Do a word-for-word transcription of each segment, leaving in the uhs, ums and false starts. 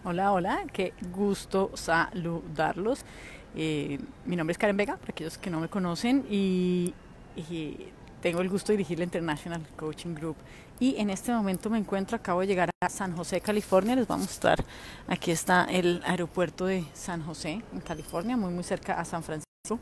Hola, hola, qué gusto saludarlos. Eh, mi nombre es Karen Vega, para aquellos que no me conocen, y, y tengo el gusto de dirigir la International Coaching Group. Y en este momento me encuentro, acabo de llegar a San José, California. Les voy a mostrar, aquí está el aeropuerto de San José, en California, muy muy cerca a San Francisco.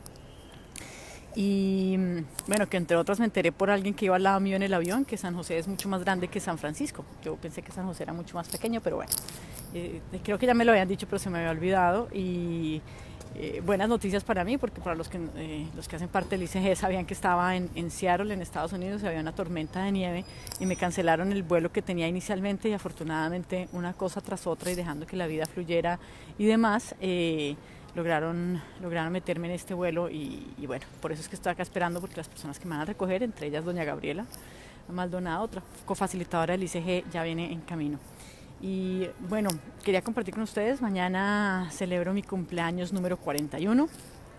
Y bueno, que entre otras me enteré por alguien que iba al lado mío en el avión que San José es mucho más grande que San Francisco. Yo pensé que San José era mucho más pequeño, pero bueno, eh, creo que ya me lo habían dicho, pero se me había olvidado. Y eh, buenas noticias para mí, porque para los que, eh, los que hacen parte del I C G sabían que estaba en, en Seattle, en Estados Unidos, y había una tormenta de nieve y me cancelaron el vuelo que tenía inicialmente, y afortunadamente una cosa tras otra y dejando que la vida fluyera y demás, eh, lograron, lograron meterme en este vuelo y, y bueno, por eso es que estoy acá esperando, porque las personas que me van a recoger, entre ellas doña Gabriela Maldonado, otra cofacilitadora del I C G, ya viene en camino. Y bueno, quería compartir con ustedes, mañana celebro mi cumpleaños número cuarenta y uno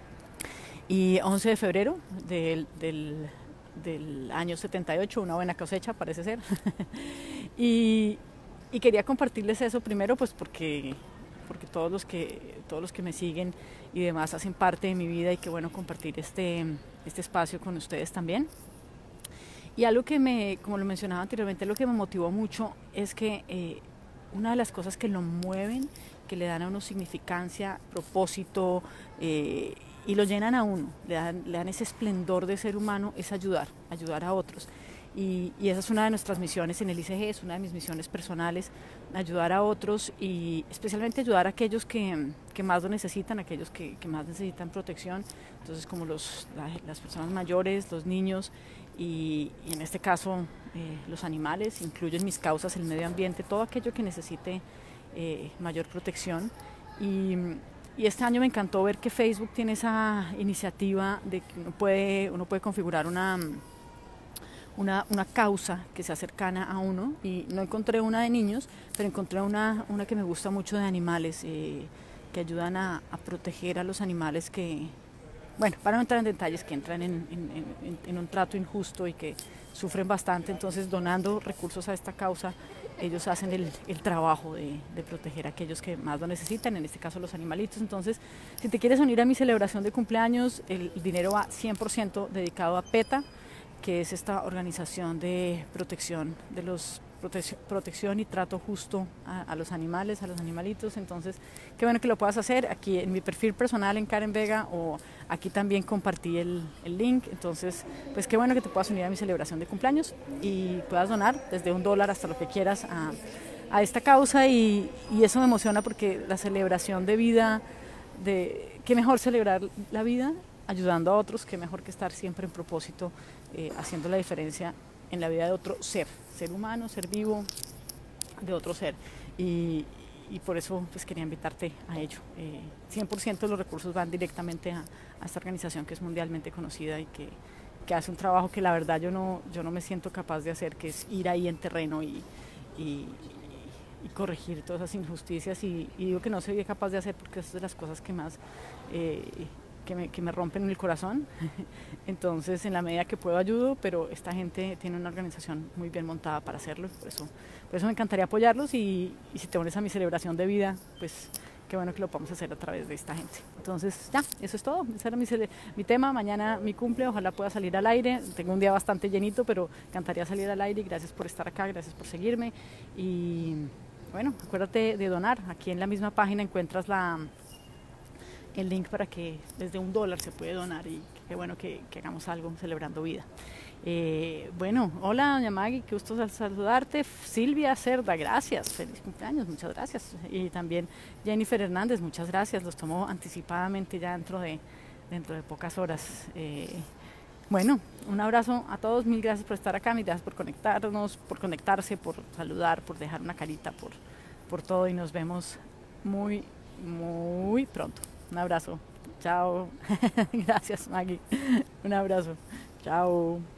y once de febrero del, del, del año setenta y ocho, una buena cosecha parece ser. y, y quería compartirles eso primero, pues porque porque todos los que todos los que me siguen y demás hacen parte de mi vida, y qué bueno compartir este este espacio con ustedes también. Y algo que me, como lo mencionaba anteriormente, lo que me motivó mucho es que eh, una de las cosas que lo mueven, que le dan a uno significancia, propósito, eh, y lo llenan a uno, le dan, le dan ese esplendor de ser humano, es ayudar, ayudar a otros. Y, y esa es una de nuestras misiones en el I C G, es una de mis misiones personales, ayudar a otros, y especialmente ayudar a aquellos que, que más lo necesitan, aquellos que, que más necesitan protección, entonces como los, la, las personas mayores, los niños, y, y en este caso eh, los animales. Incluyo en mis causas el medio ambiente, todo aquello que necesite eh, mayor protección. Y, y este año me encantó ver que Facebook tiene esa iniciativa de que uno puede, uno puede configurar una una, una causa que sea cercana a uno, y no encontré una de niños, pero encontré una, una que me gusta mucho de animales, eh, que ayudan a, a proteger a los animales que, bueno, para no entrar en detalles, que entran en, en, en, en un trato injusto y que sufren bastante. Entonces, donando recursos a esta causa, ellos hacen el, el trabajo de, de proteger a aquellos que más lo necesitan, en este caso los animalitos. Entonces, si te quieres unir a mi celebración de cumpleaños, el, el dinero va cien por ciento dedicado a PETA, que es esta organización de protección de los protección, protección y trato justo a, a los animales, a los animalitos. Entonces, qué bueno que lo puedas hacer aquí en mi perfil personal en Karen Vega, o aquí también compartí el, el link. Entonces, pues qué bueno que te puedas unir a mi celebración de cumpleaños y puedas donar desde un dólar hasta lo que quieras a, a esta causa, y, y eso me emociona, porque la celebración de vida, de qué mejor celebrar la vida ayudando a otros, qué mejor que estar siempre en propósito, eh, haciendo la diferencia en la vida de otro ser, ser humano, ser vivo, de otro ser. Y, y por eso pues quería invitarte a ello. Eh, cien por ciento de los recursos van directamente a, a esta organización que es mundialmente conocida y que, que hace un trabajo que la verdad yo no, yo no me siento capaz de hacer, que es ir ahí en terreno y, y, y corregir todas esas injusticias. Y, y digo que no soy capaz de hacer porque es de las cosas que más... Eh, que me, que me rompen el corazón. Entonces, en la medida que puedo ayudo, pero esta gente tiene una organización muy bien montada para hacerlo. Por eso, por eso me encantaría apoyarlos, y, y si te unes a mi celebración de vida, pues qué bueno que lo podamos hacer a través de esta gente. Entonces, ya, eso es todo. Ese era mi, mi tema. Mañana mi cumple, ojalá pueda salir al aire. Tengo un día bastante llenito, pero encantaría salir al aire. Y gracias por estar acá, gracias por seguirme. Y bueno, acuérdate de donar. Aquí en la misma página encuentras la... el link para que desde un dólar se puede donar, y qué bueno que, que hagamos algo celebrando vida. Eh, bueno, hola doña Maggie, qué gusto saludarte. Silvia Cerda, gracias, feliz cumpleaños, muchas gracias. Y también Jennifer Hernández, muchas gracias, los tomo anticipadamente ya dentro de, dentro de pocas horas. Eh, bueno, un abrazo a todos, mil gracias por estar acá, mil gracias por conectarnos, por conectarse, por saludar, por dejar una carita, por, por todo, y nos vemos muy, muy pronto. Un abrazo. Chao. Gracias, Maggie. Un abrazo. Chao.